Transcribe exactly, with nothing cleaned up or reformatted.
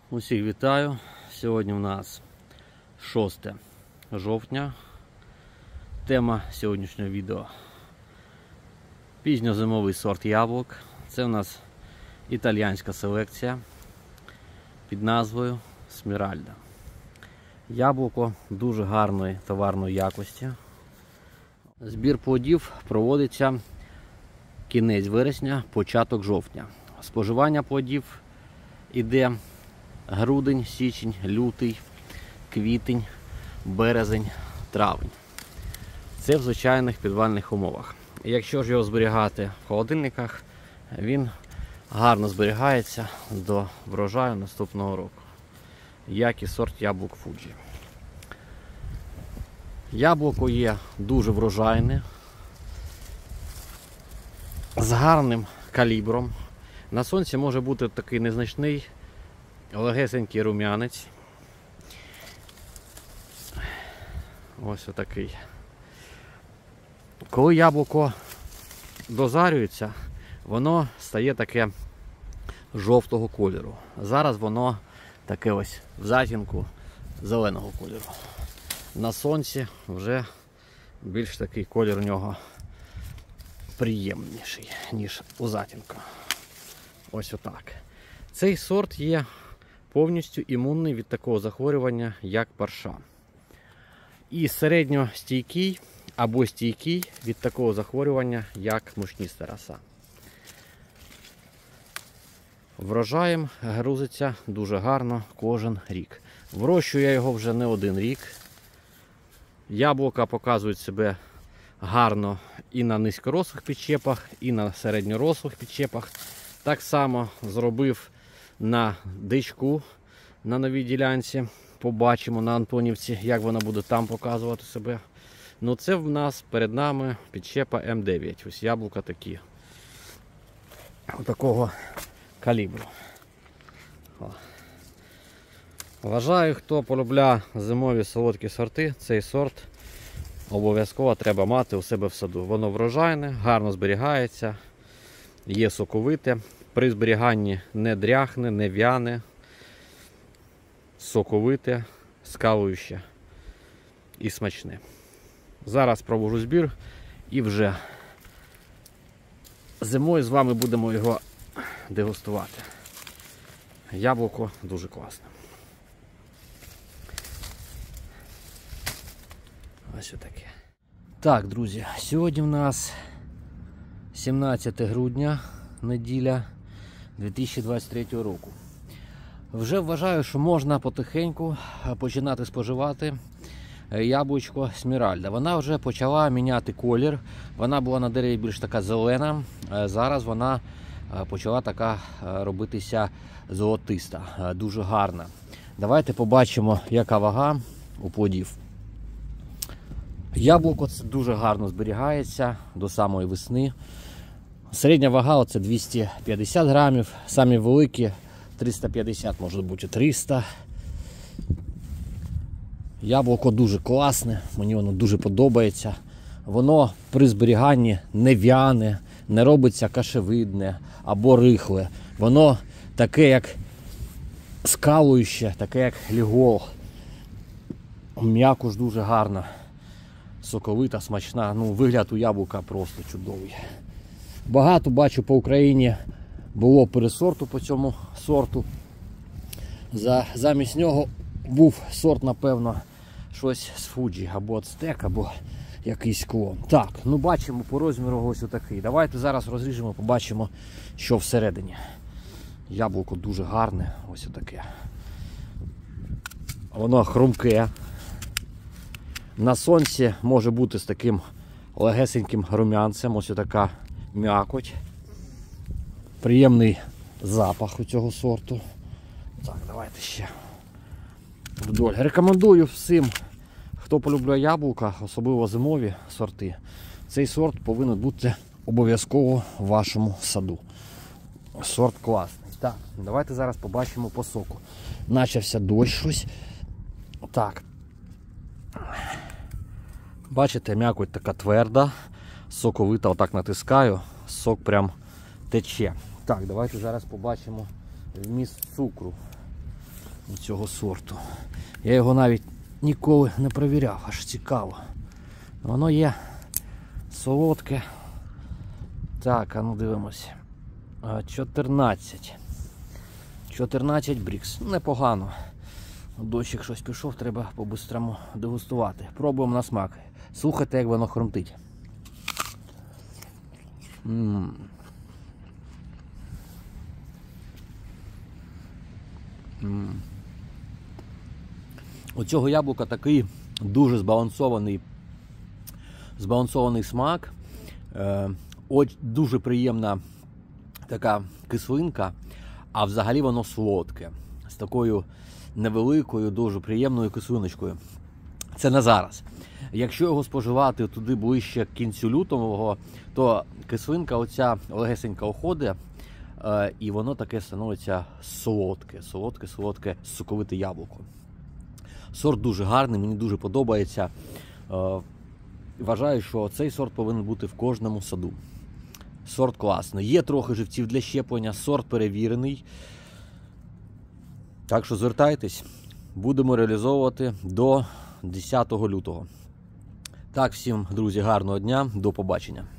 Усіх вітаю! Сьогодні у нас шосте жовтня. Тема сьогоднішнього відео – пізньозимовий сорт яблук. Це у нас італійська селекція під назвою Сміральда. Яблуко дуже гарної товарної якості. Збір плодів проводиться кінець вересня, початок жовтня. Споживання плодів іде грудень, січень, лютий, квітень, березень, травень. Це в звичайних підвальних умовах. Якщо ж його зберігати в холодильниках, він гарно зберігається до врожаю наступного року, як і сорт яблук Фуджі. Яблуко є дуже врожайне, з гарним калібром. На сонці може бути такий незначний, легесенький рум'янець. Ось отакий. Коли яблуко дозарюється, воно стає таке жовтого кольору. Зараз воно таке ось в затінку зеленого кольору. На сонці вже більш такий колір у нього приємніший, ніж у затінку. Ось отак. Цей сорт є повністю імунний від такого захворювання, як парша. І середньостійкий або стійкий від такого захворювання, як мучніста роса. Врожаєм грузиться дуже гарно кожен рік. Вирощую я його вже не один рік. Яблука показують себе гарно і на низькорослих підчепах, і на середньорослих підчепах. Так само зробив на дичку на новій ділянці. Побачимо на Антонівці, як вона буде там показувати себе. Ну це в нас перед нами підчепа М дев'ять. Ось яблука такі. Такого калібру. О. Вважаю, хто полюбляє зимові солодкі сорти, цей сорт обов'язково треба мати у себе в саду. Воно врожайне, гарно зберігається, є соковите. При зберіганні не дряхне, не в'яне, соковите, скалующе і смачне. Зараз провожу збір і вже зимою з вами будемо його дегустувати. Яблуко дуже класне. Ось отаке. Так, друзі, сьогодні в нас сімнадцяте грудня, неділя дві тисячі двадцять третього року. Вже вважаю, що можна потихеньку починати споживати яблучко Сміральда. Вона вже почала міняти колір. Вона була на дереві більш така зелена. Зараз вона почала така робитися золотиста. Дуже гарна. Давайте побачимо, яка вага у плодів. Яблуко це дуже гарно зберігається до самої весни. Середня вага це двісті п'ятдесят грамів, самі великі триста п'ятдесят, може бути триста. Яблуко дуже класне, мені воно дуже подобається. Воно при зберіганні не в'яне, не робиться кашевидне або рихле. Воно таке, як скалующе, таке, як лігол. М'якуш дуже гарна, соковита, смачна. Ну, вигляд у яблука просто чудовий. Багато, бачу, по Україні було пересорту по цьому сорту. За, замість нього був сорт, напевно, щось з Фуджі, або Ацтек, або якийсь клон. Так, ну бачимо по розміру ось отакий. Давайте зараз розріжемо, побачимо, що всередині. Яблуко дуже гарне, ось отаке. Воно хрумке. На сонці може бути з таким легесеньким рум'янцем, ось така м'якоть. Приємний запах у цього сорту. Так, давайте ще вдоль. Рекомендую всім, хто полюбляє яблука, особливо зимові сорти. Цей сорт повинен бути обов'язково в вашому саду. Сорт класний. Так, давайте зараз побачимо по соку. Начався дощ щось. Так. Бачите, м'якоть така тверда, соковита, отак натискаю, сок прям тече. Так, давайте зараз побачимо вміст цукру. у цього сорту. Я його навіть ніколи не перевіряв, аж цікаво. Воно є солодке. Так, а ну дивимося. чотирнадцять. чотирнадцять брікс. Непогано. Дощик щось пішов, треба по-бистрому дегустувати. Пробуємо на смак. Слухайте, як воно хрумтить. М-м. М-м. У цього яблука такий дуже збалансований, збалансований смак. Е, ось дуже приємна така кислинка, а взагалі воно солодке. З такою невеликою, дуже приємною кислиночкою. Це на зараз. Якщо його споживати туди ближче к кінцю лютого, то кислинка оця легесенька уходить, е, і воно таке становиться солодке, солодке, солодке, соковите яблуко. Сорт дуже гарний, мені дуже подобається. Е, вважаю, що цей сорт повинен бути в кожному саду. Сорт класний. Є трохи живців для щеплення, сорт перевірений. Так що звертайтесь, будемо реалізовувати до десятого лютого. Так, всім, друзі, гарного дня, до побачення.